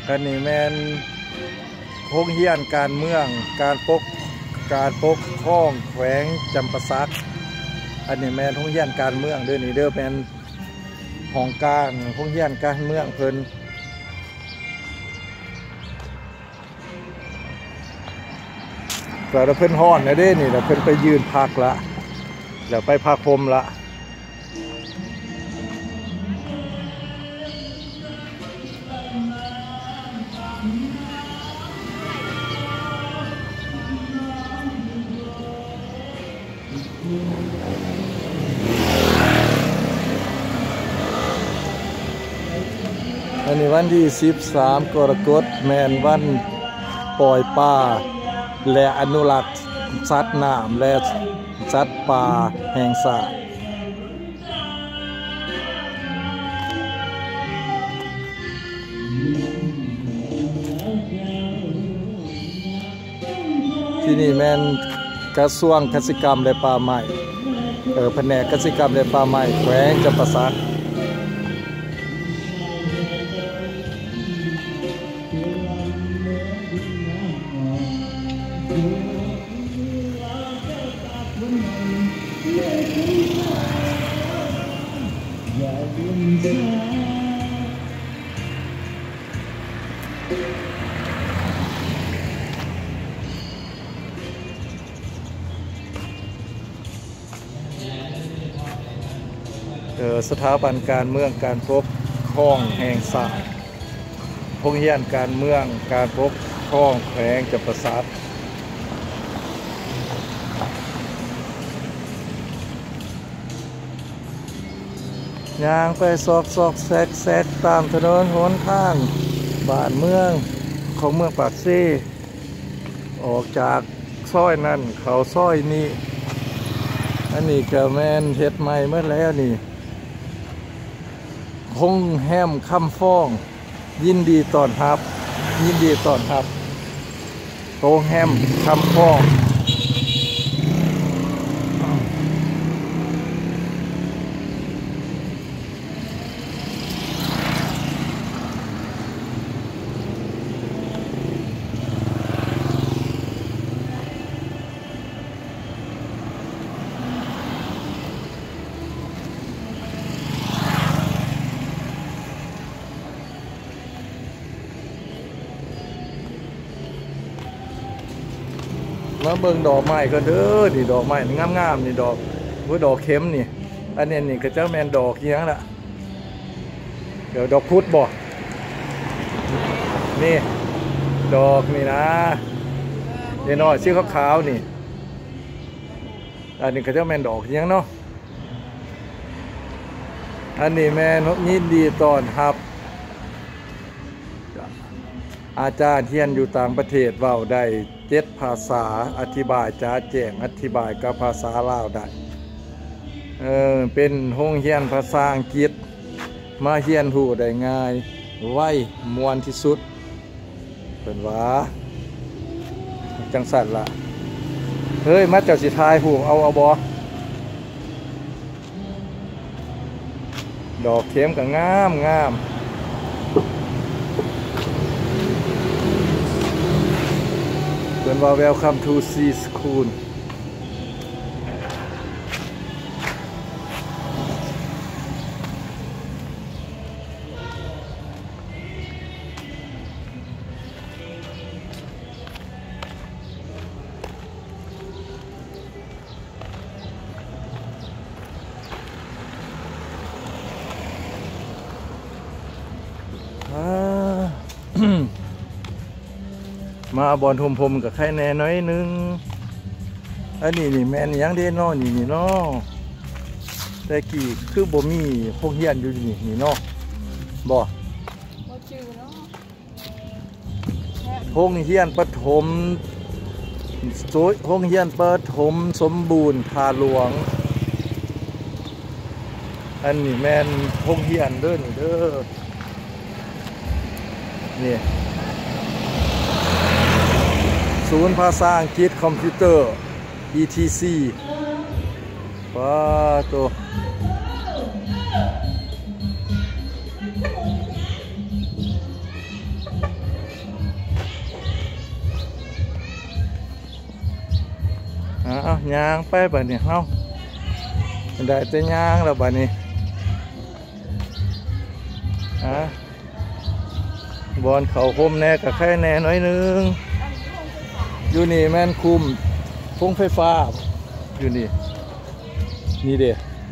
อันนี้แมนโรงเรียนการเมืองการปกครองแขวงจำปาสักอันนี้แมนโรงเรียนการเมืองเด้อนี่เด้อแมนของการโรงเรียนการเมืองเพิ่นแต่เพิ่นฮ้อนนะเด้นี่แล้วเพิ่นไปยืนพักละแล้วไปพักพรมละอันนี้วันที่13กรกฎาคมแมนวันปล่อยปลาและอนุรักษ์สัตว์น้ำและสัตว์ป่าแห่งชาติที่นี่แมนกระทรวงเกษตรกรรมและป่าไม้แผนกเกษตรกรรมและป่าไม้แขวงจำปาสักสถาบันการเมืองการปกครองแห่งชาติโรงเรียนการเมืองการปกครองแขวงจำปาสักย่างไปซอกแซกตามถนนหนทางบ้านเมืองของเมืองปากซี่ออกจากซอยนั่นเขาซอยนี้อันนี้ก็แมนเฮ็ดใหม่เมื่อแล้วนี่คงแฮมคำฟ้องยินดีต้อนรับโรงแฮมคำฟ้องมาเบิ่งดอกไม้ก็เด้อนี่ดอกไม้งามๆนี่ดอกดอกเข็มนี่อันนี้นี่ก็จะแมนดอกยังละเดี๋ยวดอกพุธบ่นี่ดอกนี่นะนี่น้อยสีขาวๆนี่อันนี้ก็จะแมนดอกยังเนาะอันนี้แมนยินดีต้อนรับอาจารย์เทียนอยู่ต่างประเทศเว้าได้7 ภาษาอธิบายจ้าแจ้งอธิบายกับภาษาลาวได้เป็นโรงเรียนภาษาอังกฤษมาเรียนรู้ได้ง่ายไวม่วนที่สุดเป็นว่าจังสั่นล่ะเฮ้ยมาเจ้าสิทายหูเอาบ่ดอกเข็มก็งามเป็นว่า Welcome to Sea School มาบอลทมพมกับใครแน่น้อยนึงอันนี้นี่แม่นยังเด้นอนี่เนาะแต่กี่คือบ่มีพวกเฮียนอยู่นี่เนาะบ่ชื่อเนาะพวกเฮียนปฐมพวกเฮียนปฐมสมบูรณ์ทาหลวงอันนี้แม่นพวกเฮียนเด้อนี่เด้อนี่ศูนย์ภาษาอังกฤษคอมพิวเตอร์ ETC ป้าตัวเอาย่างไปบัดนี้เฮาได้แต่ย่างแล้วบัดนี้บอลเขาคมแน่กับแค่แน่น้อยนึงอยู่นี่แม่นคุมพงไฟฟ้าอยู่นี่นี่เด้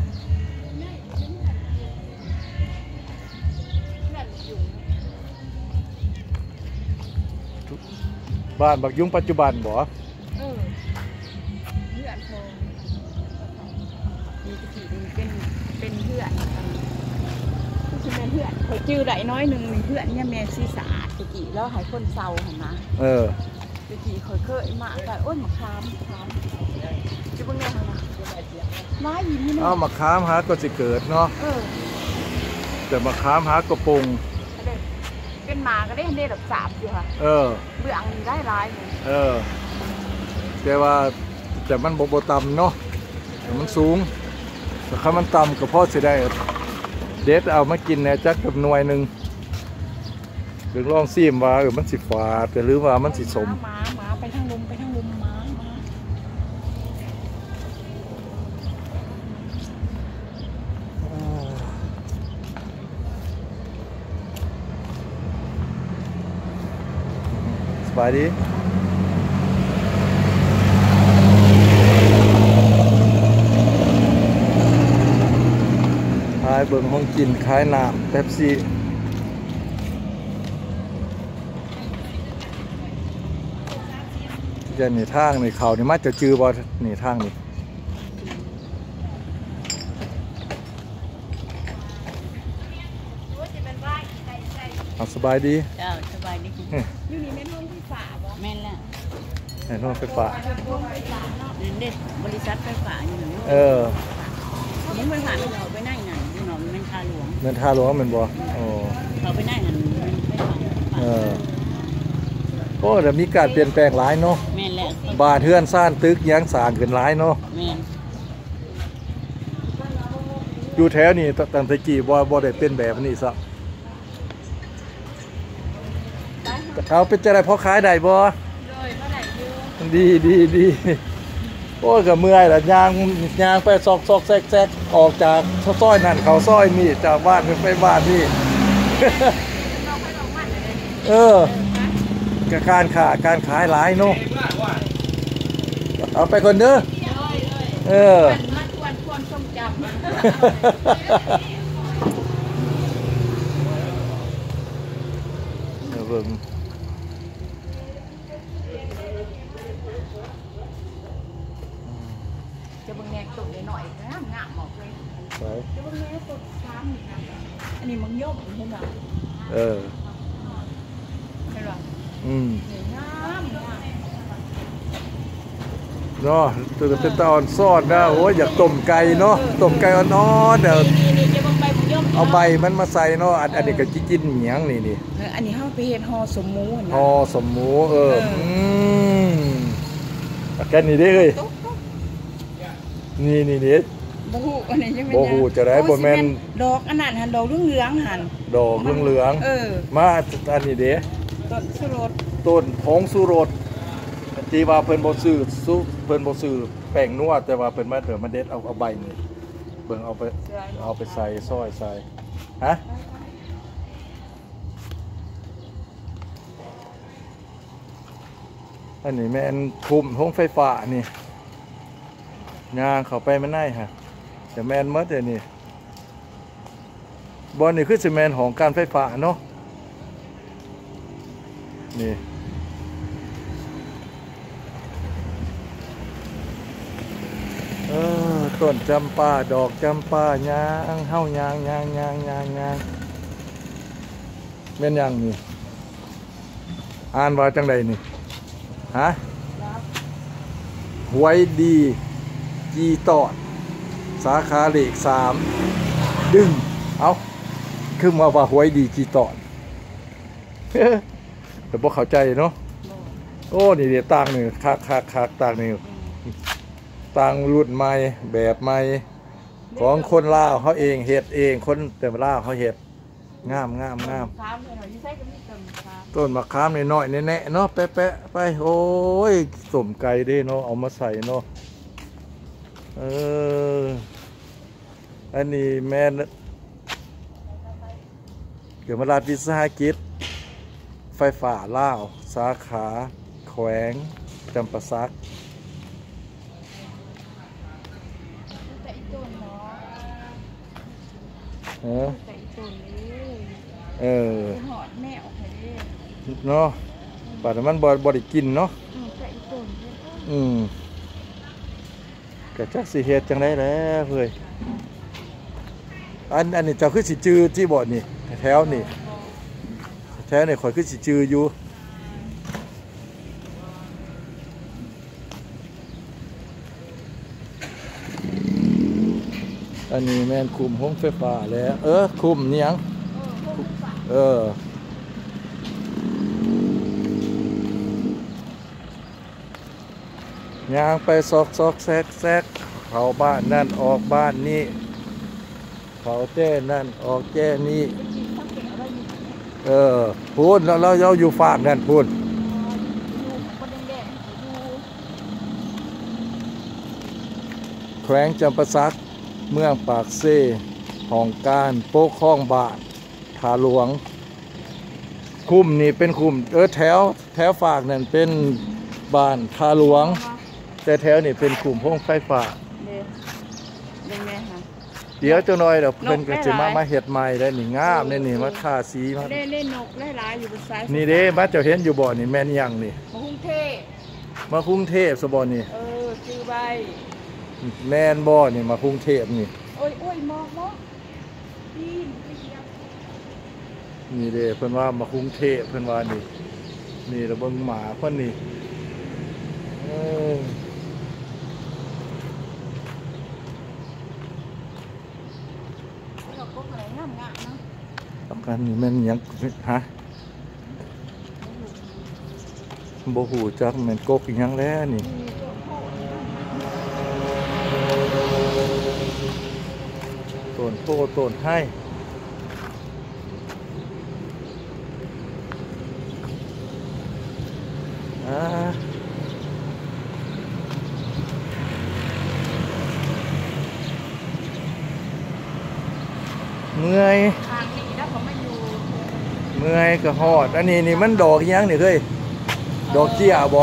บ้านบักยุงปัจจุบันบ่เพื่อนโทรมีตะกี้เป็นเพื่อนคือเป็นเพื่อนเขาจื้อได้น้อยหนึ่งเพื่อนเนี่ยแม่ซีสาตะกี้แล้วหายคนเศร้าหันมาตะกี้เคยมาแต่โอ้ยมะขามจะเป็นไงฮะน้อยยิ้มนี่มะขามหาก็สิเกิดเนาะแต่มะขามหากระปงเป็นหมาก็ได้เห็นได้ดอกสาบอยู่ค่ะเบื้องมีได้ร้ายเลยแต่ว่าแต่มันโบต่ำเนาะมันสูงแต่ถ้ามันต่ำก็พอสิได้เด็ดเอามากินเนี่ยจักกับหน่วยหนึ่งถึงลองซีมว่ามันสิฝาดแต่หรือว่ามันสิสมหมาไปทางลุมหมาสบายดีขายเบิ่งห้องกินขายน้ำเป๊ปซี่จะหนีทางในเขานี่มาจะจือบอหนีทางนี่สบายดีสบายดีอยู่นี่แม่นห้องไฟฟ้าบ่แม่นแล้วแม่นห้องไฟฟ้าเด็ดบริษัทไฟฟ้าอยู่นี่นี่ไฟฟ้าเราไปนั่งนั่นอยู่หนองเงินทาหลวงเหมือนบ่เขาไปนั่งนั่นไฟฟ้าโอ้แต่มีการเปลี่ยนแปลงหลายเนาะแม่นแล้วบ้านเฮือนซ่านตึกยังสร้างขึ้นหลายเนาะแม่นอยู่แถวนี้ตั้งแต่กี่บ่ได้เป็นแบบนี้ซะเขาเป็นจะได้พอขายได้บ่ดีโอ้ก็เมื่อยละยางไปซอกแซกออกจากซอยนั่นเขาซอยนี่จากบ้านไปบ้านนี่การขายหลายเนาะเอาไปคนเด้อมาทวนทรงจำเบิ่งจะเบิ่งแงตุ่นหน่อยงามหมอกเลยจะเบิ่งแงตุ่นช้ำนี่นะอันนี้มันย่อมเห็นไหมเห็นไหมเนาะตัวเป็นตอนซ่อนนะโอ้ยอยากต้มไก่เนาะต้มไก่อ่อนๆเดี๋ยวเอาใบมันมาใส่เนาะอันนี้ก็กินเหนียงนี่อันนี้ห่อไปเห็ดห่อสมหมูห่อสมหมูแค่นี้ได้เลยนี่บ่ฮู้อันนี้ยังบ่ฮู้จะได้บ่แม่นดอกอันนั้นหันดอกเหลืองหันดอกเหลืองมาอันนี้เด้ต้นสุรสต้นผงสุรสที่ว่าเพิ่นบ่ซื้อแป้งนัวแต่ว่าเพิ่นมาเด็ดเอาใบนี่เบิ่งเอาไปใส่ซอยใส่ฮะอันนี้แม่นคุมห้องไฟฟ้านี่ย่างเข้าไปมันได้ฮะแต่แม่นหมดนี่บอลนี่คือสิแม่นของการไฟฟ้าเนาะนี่ต้นจำปาดอกจำปายางเฮายางแม่นยังนี่อ่านว่าจังใดนี่ฮะหวยดีจีตอดสาขาเลข3ดึงเอาคือมาว่าหวยดีจีตอดแต่บ่เข้าใจเนาะโอ้นี่เดี๋ยวต่างนี่คักต่างนี่ต่างรุ่นใหม่แบบใหม่ของคนลาวเขาเองเฮ็ดเองคนแต่ลาวเขาเฮ็ดงามต้นมะขามน้อยๆแน่ๆเนาะแปะไปโอ้ยสมไก่เด้เนาะเอามาใส่เนาะเอออันนี้แม่นเกี่ยวกับรัฐวิสาหกิจไฟฟ้าลาวสาขาแขวงจำปาสักแต่อีต้นเนาะแต่อีต้นเลยหอดแม่ออกไปเลยเนาะป่านมันบ่ได้กินเนาะแต่อีต้นก็จักสิเฮ็ดจังได๋แล้วเฮ้ยอันนี้เจ้าคือสิจื้อที่บ่นี่แถวนี่แถวนี่ข่อยคือสิจื้ออยู่อันนี้แม่นคุมห้องไฟฟ้าแล้วคุมนี่หยังย่างไปซอกแซกเข้าบ้านนั่นออกบ้านนี้เขาแจ้นั่นออกแจ้นี้พูดแล้วเราอยู่ฝากนั่นพูดแขวงจำปาสักเมืองปากเซ่ของการโป๊กข้องบ้านทาหลวงคุ้มนี่เป็นคุ้มแถวฝากนั่นเป็นบ้านทาหลวงแต่แถวนี่เป็นกลุ่มห้องไฟฟ้าเดี๋ยวเจ้าน้อยเดี๋ยวเพิ่นก็จะมาเฮ็ดใหม่ได้นี่งามนี่มาทาสีมาเล่นนกหลายอยู่บนสายนี่เด้มาเจ้าเห็นอยู่บ่นี่แม่นยังนี่มากรุงเทพซะบ่นี่ชื่อใบแม่นบ่นี่มากรุงเทพนี่โอ้ยมองนี่เด้เพิ่นว่ามากรุงเทพเพิ่นว่านี่ระเบิงหมาเพิ่นนี่กันนี่มันยังฮะบ่ฮู้จักแม่นกกอีหยังแล้วนี่ต้นโพต้นไห้เมื่อยเมื่อยก็ฮอดอันนี้นี่มันดอกยังนี่เฮ้ยดอกเจี้ยบ่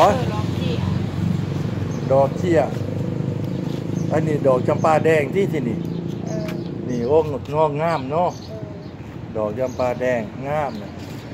ดอกเจี้ยอันนี้ดอกจำปาแดงที่นี่นี่โอ้งอกงามเนาะดอกจำปาแดงงามนะ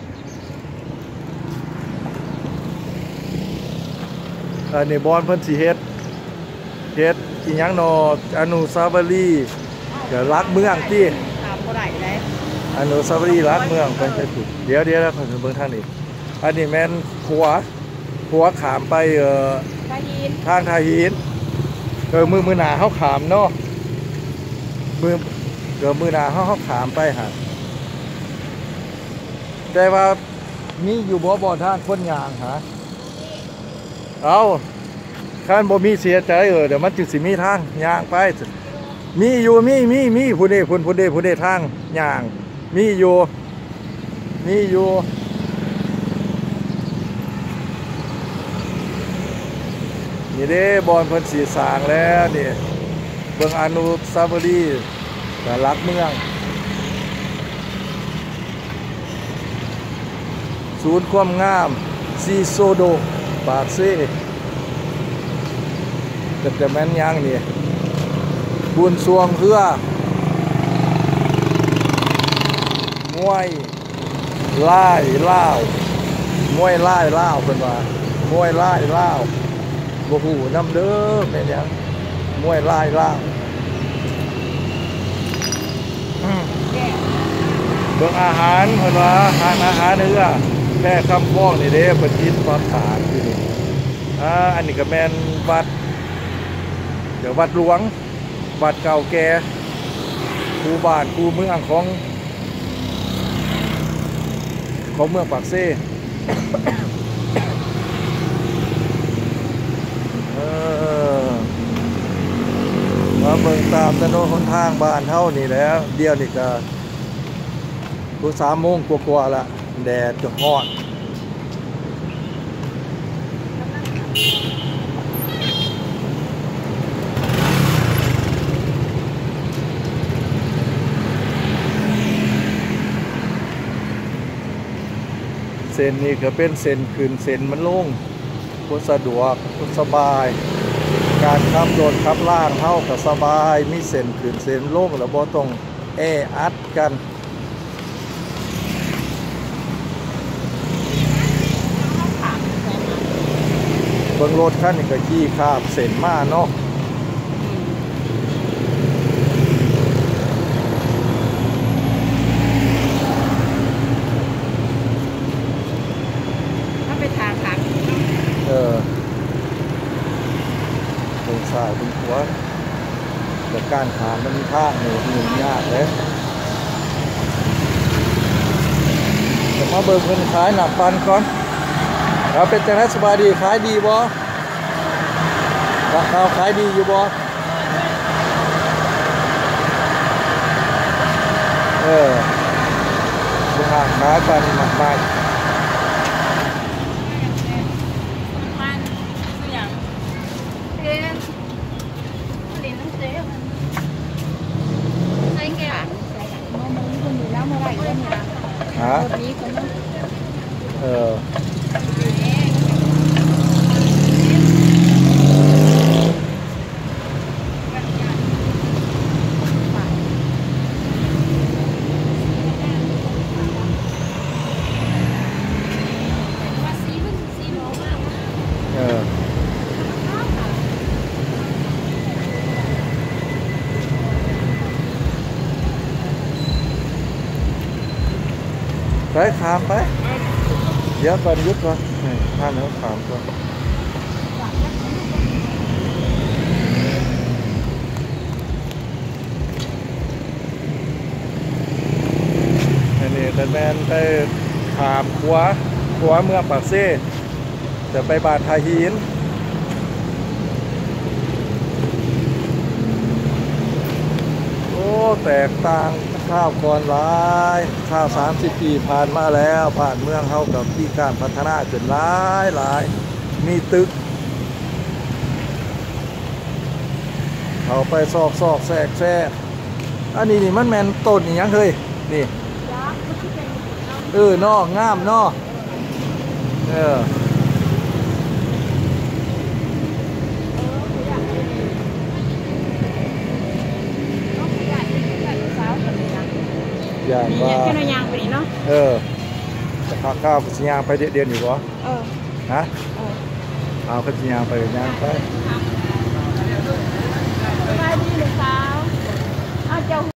อันนี้บอนเพิ่นสิเฮ็ดอีหยังเนาะอนุสาวรีย์เดี๋ยวรักเมืองที่อนุสาวรีย์รักเมืองเป็นไปถูกเดี๋ยวแล้วขอเบิ่งทางนี้อันนี้แม่นขัวขามไปทางทาหินมือหนาเขาขามเนาะมือหนาเขาขามไปหาแต่ว่ามีอยู่บ่ทางคนยางหาเอาขั้นบ่มีเสียใจเดี๋ยวมันจึงสิมีทางยางไปมีอยู่มีผู้ใดทางยางมีอยู่นี่เด้บอนเพิ่นสีสางแล้วนี่เบิ่งอนุสาวรีย์แต่รักเมืองศูนย์ความงามซีโซโดปากเซ่จะแม่นยังนี่บุญสวงเพื่อมวยไล่ล่าวมวยไล่ล่าวเป็นว่ามวยไล่ล่าวบ่ฮู้น้ำเด้อแม่นยังมวยไล่ล่าวเบิ่งอาหารเพิ่นว่าอาหารเนื้อแค่คำฟ้องนี่เด้เพิ่นกินความสะอาดอยู่นี่อันนี้ก็แม่นวัดเดี๋ยววัดหลวงวัดเก่าแก่คูบ้านคูเมืองของเมืองปากเซ่มาเบิ่งตามถนนหนทางบ้านเท่านี่แล้วเดียวนี่ก็3 โมงกว่าๆละแดดจะร้อนส้นนี้ก็เป็นเส้นขึ้นเส้นมันลงบ่สะดวกบ่สบาย การขับรถขับล่างเฮาก็สบายมีเส้นขึ้นเส้นลงแล้วบ่ต้องแออัดกันเขาถามใช่ไหมเบิ่งรถคันนี้ก็ขี่ข้ามเส้นมาเนาะถ้าไปทางขางตรงซ้ายตรงขวาแต่การขามมันมีทางหนึ่งยากเลยแต่มาเบิ่งเพิ่นขายหนักปันก่อนเราเป็นจังได๋สบายดีขายดีบ่ราคาขายดีอยู่บ่สุภาพขายปันมากมันคืออย่างเรียนเรียนต้องเจ๊มันใช้แก้วใส่กันเมื่อคนอยู่แล้วเมื่อไหร่ก็มีนะฮะรถนี้คนต้องไปขามไปเดี๋ยวก่อนหยุดก่อนท่านเขาขามก่อนอันนี้แต่แมนไปขามขวาเมืองปากเซ่จะไปบาดทาหินโอ้แตกต่างข้าวก่อนหลายข้าว30 ปีผ่านมาแล้วผ่านเมืองเขากับที่การพัฒนาจนหลายมีตึกเขาไปซอกแทรกอันนี้นี่มันแมนต้นนี่ยังเคยนี่นอกงามนอกอย่างมีว่าแค่นอยางไปนี่เนาะจะพาข้าวกับสิยางไปเดียวอยู่บ่ฮะ เอากับสิยางไปยางไปสบายดีหรือเปล่าอ้าวเจ้า